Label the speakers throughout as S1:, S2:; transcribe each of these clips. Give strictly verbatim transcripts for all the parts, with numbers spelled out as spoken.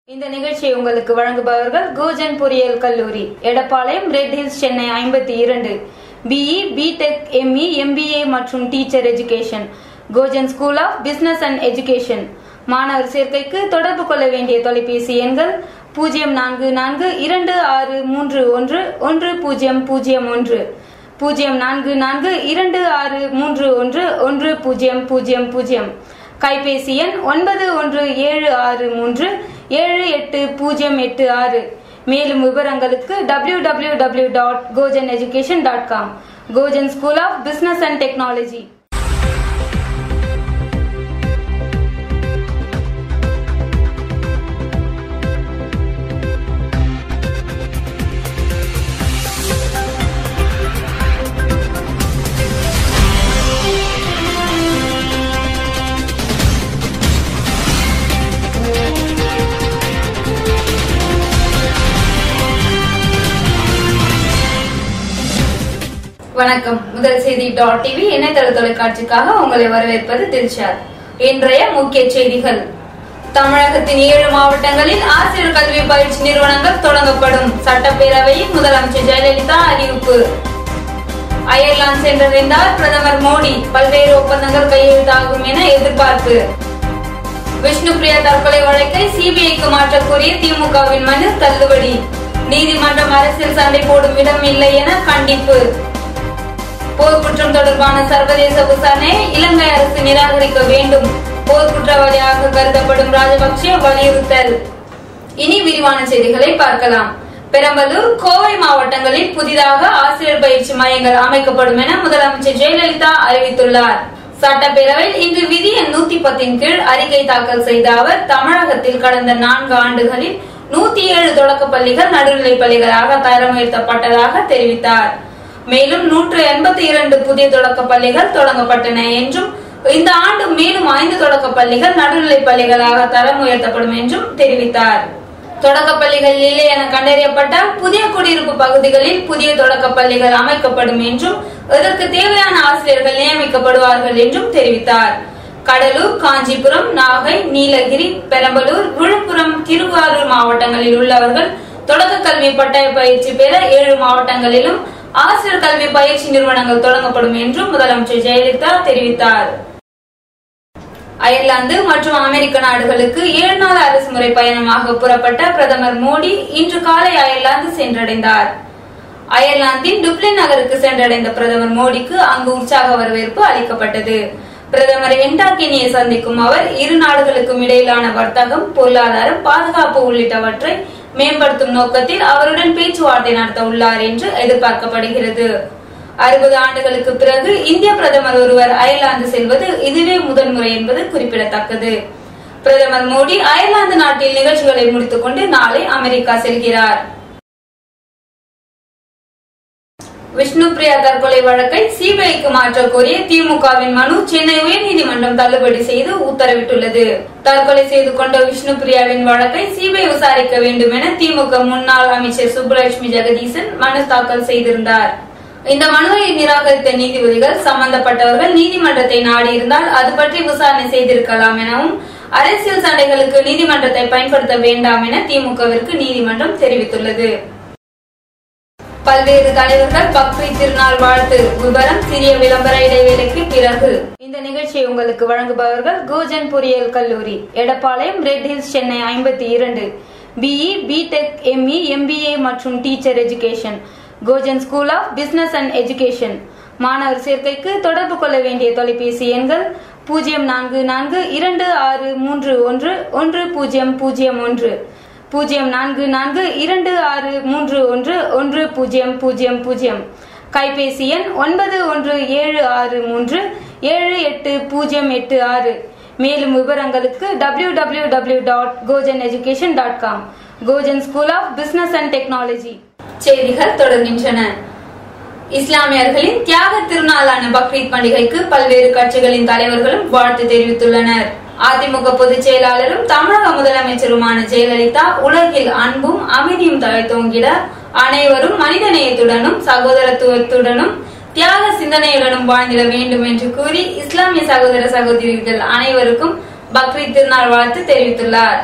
S1: இந்த நிகழ்ச்சியை உங்களுக்கு வழங்குபவர்கள் கோஜன் பொறியியல் கல்லூரி, எடப்பாளையம், ரெட் ஹில்ஸ், சென்னை ஐம்பத்தி இரண்டு. பிஇ, பிடெக், எம்இ, எம்பிஏ மற்றும் teacher education, Gojan School of Business and Education. மாணவர் சேர்க்கைக்கு தொடர்பு கொள்ள வேண்டிய தொலைபேசி எண்கள் பூஜ்ஜியம் நான்கு நான்கு இரண்டு ஆறு மூன்று ஒன்று ஒன்று பூஜ்ஜியம் பூஜ்ஜியம் ஒன்று, பூஜ்ஜியம் நான்கு நான்கு இரண்டு ஆறு மூன்று ஒன்று ஒன்று பூஜ்ஜியம் பூஜ்ஜியம் பூஜ்ஜியம். கைபேசி எண் ஒன்பது ஒன்று ஏழு ஆறு மூன்று ஏழு எட்டு பூஜ்ஜியம் எட்டு ஆறு. மேலும் விவரங்களுக்கு W W W dot Gojan education dot com. Gojan School of Business and Technology. வணக்கம். முதல் செய்தி டாட் டிவி இணையதள தொலைக்காட்சிக்காக உங்களை வரவேற்பது தில்ஷாத். இன்றைய முக்கிய செய்திகள்: தமிழகத்தின் ஏழு மாவட்டங்களில் ஆசிரியர் கல்வி பயிற்சி நிறுவனங்கள் தொடங்கப்படும், சட்டப்பேரவையில் முதலமைச்சர் ஜெயலலிதா அறிவிப்பு. அயர்லாந்து சென்றடைந்தார் பிரதமர் மோடி, பல்வேறு ஒப்பந்தங்கள் கையெழுத்தாகும் என எதிர்பார்ப்பு. விஷ்ணுபிரியா தற்கொலை வழக்கை சிபிஐக்கு மாற்ற கோரிய திமுகவின் மனு தள்ளுபடி. நீதிமன்றம் அரசியல் சண்டை போடும் இடம் இல்லை என கண்டிப்பு. போர்க்குற்றம் தொடர்பான சர்வதேச விசாரணையை இலங்கை அரசு நிராகரிக்க வேண்டும், போர்க்குற்றவாளியாக கருதப்படும் ராஜபக்சே வலியுறுத்தல். இனி விரிவான செய்திகளை பார்க்கலாம். பெரம்பலூர், கோவை மாவட்டங்களில் புதிதாக ஆசிரியர் பயிற்சி மையங்கள் அமைக்கப்படும் என முதலமைச்சர் ஜெயலலிதா அறிவித்துள்ளார். சட்டப்பேரவையில் இன்று விதி எண் நூத்தி பத்தின் கீழ் அறிக்கை தாக்கல் செய்த அவர், தமிழகத்தில் கடந்த நான்கு ஆண்டுகளில் நூத்தி ஏழு தொடக்க பள்ளிகள் நடுநிலைப் பள்ளிகளாக தரம் உயர்த்தப்பட்டதாக தெரிவித்தார். மேலும் நூற்று எண்பத்தி இரண்டு புதிய தொடக்க பள்ளிகள் தொடங்கப்பட்டன என்றும், இந்த ஆண்டு மேலும் ஐந்து தொடக்க பள்ளிகள் நடுநிலைப் பள்ளிகளாக தரம் உயர்த்தப்படும் என்றும் தெரிவித்தார். தொடக்க பள்ளிகள் இல்லை என கண்டறியப்பட்டால் புதிய குடியிருப்பு பகுதிகளில் புதிய தொடக்க பள்ளிகள் அமைக்கப்படும் என்றும், இதற்கு தேவையான ஆசிரியர்கள் நியமிக்கப்படுவார்கள் என்றும் தெரிவித்தார். கடலூர், காஞ்சிபுரம், நாகை, நீலகிரி, பெரம்பலூர், விழுப்புரம், திருவாரூர் மாவட்டங்களில் உள்ளவர்கள் தொடக்க கல்வி பட்டய பயிற்சி பெற ஏழு மாவட்டங்களிலும் ஆசிரியர் கல்வி பயிற்சி நிறுவனங்கள் தொடங்கப்படும் என்றும் முதலமைச்சர் ஜெயலலிதா தெரிவித்தார். அயர்லாந்து மற்றும் அமெரிக்க நாடுகளுக்கு ஏழு நாள் அரசுமுறை பயணமாக புறப்பட்ட பிரதமர் மோடி இன்று காலை அயர்லாந்து சென்றடைந்தார். அயர்லாந்தின் டுப்ளின் நகருக்கு சென்றடைந்த பிரதமர் மோடிக்கு அங்கு உற்சாக வரவேற்பு அளிக்கப்பட்டது. பிரதமர் என்டாக்கினியை சந்திக்கும் அவர் இரு நாடுகளுக்கும் இடையிலான வர்த்தகம், பொருளாதாரம், பாதுகாப்பு உள்ளிட்டவற்றை மேம்படுத்தும் நோக்கத்தில் அவருடன் பேச்சுவார்த்தை நடத்த உள்ளார் என்று எதிர்பார்க்கப்படுகிறது. அறுபது ஆண்டுகளுக்கு பிறகு இந்திய பிரதமர் ஒருவர் அயர்லாந்து செல்வது இதுவே முதன்முறை என்பது குறிப்பிடத்தக்கது. பிரதமர் மோடி அயர்லாந்து நாட்டில் நிகழ்ச்சிகளை முடித்துக் கொண்டு நாளை அமெரிக்கா செல்கிறார். விஷ்ணுபிரியா தற்கொலை வழக்கை சிபிஐக்கு மாற்ற கோரிய திமுகவின் மனு சென்னை உயர்நீதிமன்றம் தள்ளுபடி செய்து உத்தரவிட்டுள்ளது. தற்கொலை செய்து கொண்ட விஷ்ணுபிரியாவின் வழக்கை சிபிஐ விசாரிக்க வேண்டும் என திமுக முன்னாள் அமைச்சர் சுப்புலட்சுமி ஜெகதீசன் மனு தாக்கல் செய்திருந்தார். இந்த மனுவை நிராகரித்த நீதிபதிகள், சம்பந்தப்பட்டவர்கள் நீதிமன்றத்தை நாடியிருந்தால் அது பற்றி விசாரணை செய்திருக்கலாம் எனவும், அரசியல் சண்டைகளுக்கு நீதிமன்றத்தை பயன்படுத்த வேண்டாம் என திமுகவிற்கு நீதிமன்றம் தெரிவித்துள்ளது. பல்வேறு தலைவர்கள் பக்ரீத் திருநாள் வாழ்த்து. விவரம் சிறிய விளம்பர இடைவேளைக்கு பிறகு. இந்த நிகழ்ச்சியை உங்களுக்கு வழங்குபவர்கள் கோஜன் பொறியியல் கல்லூரி, எடப்பாளையம், ரெட் ஹில்ஸ், சென்னை ஐம்பத்தி இரண்டு. பிஇ, பிடெக், எம்இ, எம்பிஏ மற்றும் teacher education, Gojan School of Business and Education. மாணவர் சேர்க்கைக்கு தொடர்பு கொள்ள வேண்டிய தொலைபேசி எண்கள் பூஜ்ஜியம் நான்கு நான்கு இரண்டு ஆறு மூன்று ஒன்று ஒன்று பூஜ்ஜியம் பூஜ்ஜியம் ஒன்று, பூஜ்ஜியம் நான்கு நான்கு இரண்டு ஆறு மூன்று ஒன்று ஒன்று பூஜ்ஜியம் பூஜ்ஜியம் பூஜ்ஜியம். கைபேசி எண் ஒன்பது ஒன்று ஏழு ஆறு மூன்று ஏழு எட்டு பூஜ்ஜியம் எட்டு ஆறு. மேலும் விவரங்களுக்கு W W W dot Gojan education dot com. Gojan School of Business and Technology. செய்திகள் தொடர்கின்றன. இஸ்லாமியர்களின் தியாக திருநாளான பக்ரீத் பண்டிகைக்கு பல்வேறு கட்சிகளின் தலைவர்களும் வாழ்த்து தெரிவித்துள்ளனர். அதிமுக பொதுச் செயலாளரும் தமிழக முதலமைச்சருமான ஜெயலலிதா, உலகில் அன்பும் அமைதியும் தழைத்தோங்கிட அனைவரும் மனிதநேயத்துடனும் சகோதரத்துவத்துடனும் தியாக சிந்தனையுடனும் வாழ்ந்திட வேண்டும் என்று கூறி இஸ்லாமிய சகோதர சகோதரிகள் அனைவருக்கும் பக்ரீத் திருநாள் வாழ்த்து தெரிவித்துள்ளார்.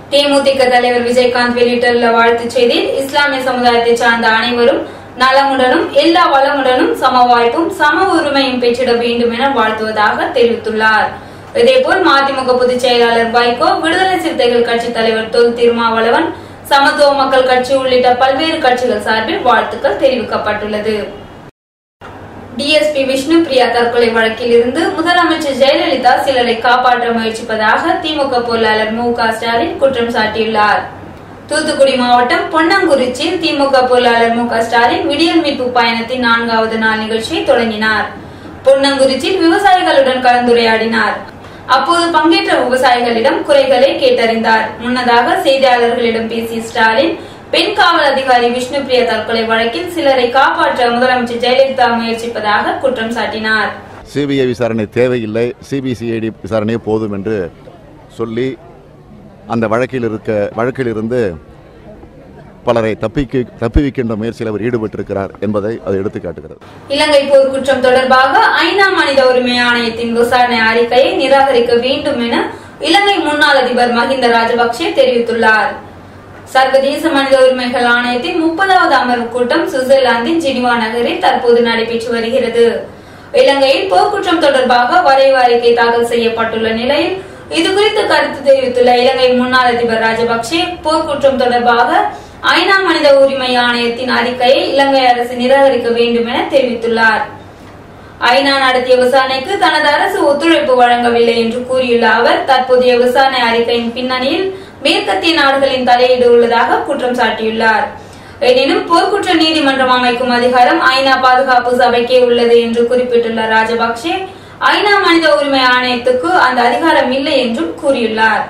S1: தேமுதிக தலைவர் விஜயகாந்த் வெளியிட்டுள்ள வாழ்த்துச் செய்தியில் இஸ்லாமிய சமுதாயத்தை சார்ந்த அனைவரும் நலமுடனும் எல்லா வளமுடனும் சம வாய்ப்பும் சம உரிமையும் பெற்றிட வேண்டும் என வாழ்த்துவதாக தெரிவித்துள்ளார். இதேபோல் மதிமுக பொதுச் செயலாளர் வைகோ, விடுதலை சிறுத்தைகள் கட்சி தலைவர் தொல் திருமாவளவன், சமத்துவ மக்கள் கட்சி உள்ளிட்ட பல்வேறு கட்சிகள் சார்பில் வாழ்த்துக்கள் தெரிவிக்கப்பட்டுள்ளது. டிஎஸ்பி விஷ்ணு பிரியா தற்கொலை வழக்கில் இருந்து முதலமைச்சர் ஜெயலலிதா சிலரை காப்பாற்ற முயற்சிப்பதாக திமுக பொருளாளர் மு க ஸ்டாலின் குற்றம் சாட்டியுள்ளார். தூத்துக்குடி மாவட்டம் பொன்னங்குறிச்சியில் திமுக பொருளாளர் மு க ஸ்டாலின் விடியல் மீட்பு பயணத்தின் நான்காவது நாள் நிகழ்ச்சியை தொடங்கினார். பொன்னங்குறிச்சியில் விவசாயிகளுடன் கலந்துரையாடினார். அப்போது பங்கேற்ற விவசாயிகளிடம் குறைகளை கேட்டறிந்தார். முன்னதாக செய்தியாளர்களிடம் பேசிய ஸ்டாலின், பெண் காவல் அதிகாரி விஷ்ணு பிரியா தற்கொலை வழக்கில் சிலரை காப்பாற்ற முதலமைச்சர் ஜெயலலிதா முயற்சிப்பதாக குற்றம் சாட்டினார்.
S2: சிபிஐ விசாரணை தேவையில்லை, சிபிசிஐடி விசாரணை போதும் என்று சொல்லி அந்த வழக்கில் இருக்க வழக்கில் இருந்து பலரை தப்பிக்க தப்பிவிக்கின்ற முயற்சியில் அவர் ஈடுபட்டிருக்கிறார் என்பதை அது எடுத்துக்காட்டுகிறது.
S1: இலங்கை போர்க்குற்றம் தொடர்பாக ஐநா மனித உரிமை ஆணையத்தின் விசாரணை அறிக்கையை நிராகரிக்க வேண்டும் என இலங்கை முன்னாள் அதிபர் மஹிந்த ராஜபக்சே தெரிவித்துள்ளார். சர்வதேச மனித உரிமைகள் ஆணையத்தின் முப்பதாவது அமர்வு கூட்டம் சுவிட்சர்லாந்தின் ஜெனீவா நகரில் தற்போது நடைபெற்று வருகிறது. இலங்கையில் போர்க்குற்றம் தொடர்பாக வரைவு அறிக்கை தாக்கல் செய்யப்பட்டுள்ள நிலையில் இதுகுறித்து கருத்து தெரிவித்துள்ள இலங்கை முன்னாள் அதிபர் ராஜபக்சே, போர்க்குற்றம் தொடர்பாக ஐநா மனித உரிமை ஆணையத்தின் அறிக்கையை இலங்கை அரசு நிராகரிக்க வேண்டும் என தெரிவித்துள்ளார். ஐநா நடத்திய விசாரணைக்கு தனது அரசு ஒத்துழைப்பு வழங்கவில்லை என்று கூறியுள்ள அவர், தற்போதைய விசாரணை அறிக்கையின் பின்னணியில் மேற்கத்திய நாடுகளின் தலையீடு உள்ளதாக குற்றம் சாட்டியுள்ளார். எனினும் போர்க்குற்ற நீதிமன்றம் அமைக்கும் அதிகாரம் ஐநா பாதுகாப்பு சபைக்கே உள்ளது என்று குறிப்பிட்டுள்ள ராஜபக்சே, ஐநா மனித உரிமை ஆணையத்துக்கு அந்த அதிகாரம் இல்லை என்றும் கூறியுள்ளார்.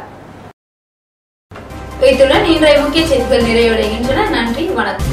S1: இத்துடன் இன்றைய முக்கிய செய்திகள் நிறைவடைகின்றன. நன்றி, வணக்கம்.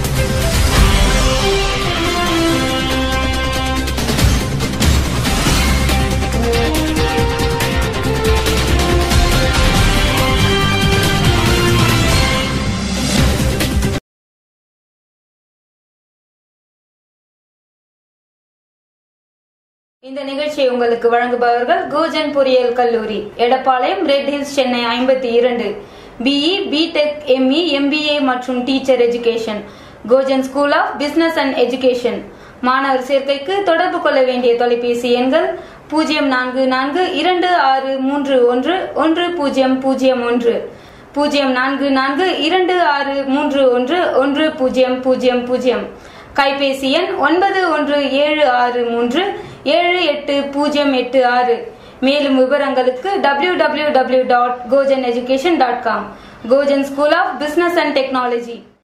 S1: இந்த நிகழ்ச்சியை உங்களுக்கு வழங்குபவர்கள் கோஜன் பொறியியல் கல்லூரி, எடப்பாளையம், ரெட் ஹில்ஸ், சென்னை ஐம்பத்தி இரண்டு. பிஇ, பிடெக், எம்இ, எம்பிஏ மற்றும் teacher education. Gojan School of Business and Education. மாணவர் சேர்க்கைக்கு தொடர்பு கொள்ள வேண்டிய தொலைபேசி எண்கள் பூஜ்ஜியம் நான்கு நான்கு இரண்டு ஆறு மூன்று ஒன்று ஒன்று பூஜ்ஜியம் பூஜ்ஜியம் ஒன்று, பூஜ்ஜியம் நான்கு நான்கு இரண்டு ஆறு மூன்று ஒன்று ஒன்று பூஜ்ஜியம் பூஜ்ஜியம் பூஜ்ஜியம். கைபேசி எண் ஒன்பது ஒன்று ஏழு ஆறு மூன்று ஏழு எட்டு பூஜ்ஜியம் எட்டு ஆறு. மேலும் விவரங்களுக்கு W W W dot Gojan education dot com. Gojan School of Business and technology.